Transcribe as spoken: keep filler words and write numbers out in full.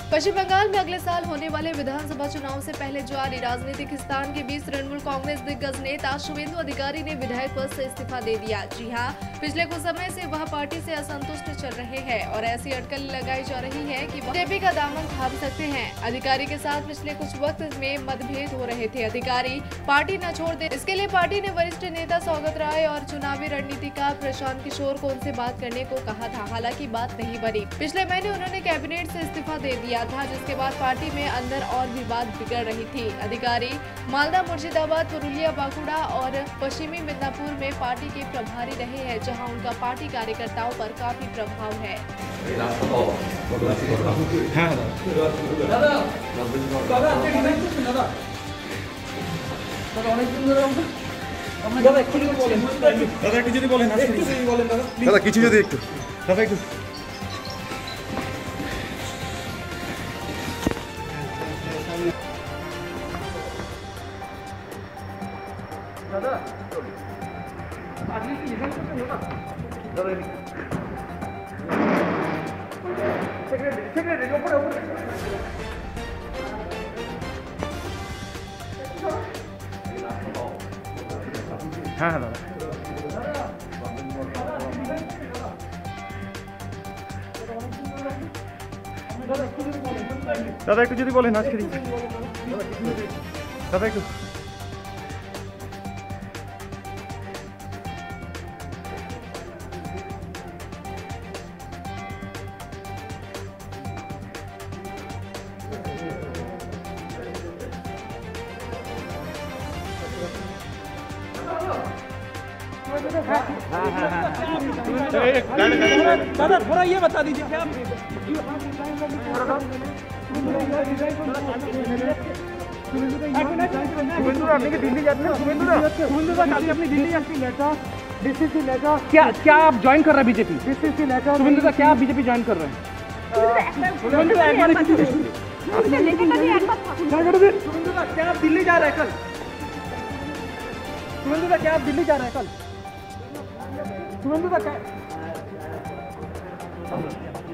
पश्चिम बंगाल में अगले साल होने वाले विधानसभा चुनाव से पहले जारी राजनीतिक खींचतान के बीच तृणमूल कांग्रेस दिग्गज नेता शुभेंदु अधिकारी ने विधायक पद से इस्तीफा दे दिया। जी हां, पिछले कुछ समय से वह पार्टी से असंतुष्ट चल रहे हैं और ऐसी अटकल लगाई जा रही है कि वह बीजेपी का दामन थाम सकते हैं। अधिकारी के साथ पिछले कुछ वक्त में मतभेद हो रहे थे। अधिकारी पार्टी न छोड़ दे, इसके लिए पार्टी ने वरिष्ठ नेता सौगत राय और चुनावी रणनीतिकार प्रशांत किशोर को उनसे बात करने को कहा था। हालांकि बात नहीं बनी। पिछले महीने उन्होंने कैबिनेट से इस्तीफा दे दिया था, जिसके बाद पार्टी में अंदर और भी बात बिगड़ रही थी। अधिकारी मालदा, मुर्शिदाबाद, पुरुलिया, बांकुड़ा और पश्चिमी मिदनापुर में पार्टी के प्रभारी रहे हैं, जहां उनका पार्टी कार्यकर्ताओं पर काफी प्रभाव है। दादा आदमी की इधर से होगा दादा सेक्रेटरी सेक्रेटरी ऊपर ऊपर हाँ हाँ दादा दादा एक যদি বলেন আজকে দাদা একটু दादा थोड़ा ये बता दीजिए क्या आपने दिल्ली जाते हैं अपनी दिल्ली जाती लेटर डीसीसी लेटर क्या क्या आप ज्वाइन कर रहे हैं बीजेपी डीसीसी लेटर सुमिंदु का क्या आप बीजेपी ज्वाइन कर रहे हैं सुमिंदु का क्या आप दिल्ली जा रहे हैं कल सुमिंदु का क्या आप दिल्ली जा रहे हैं कल सुमिंदु का क्या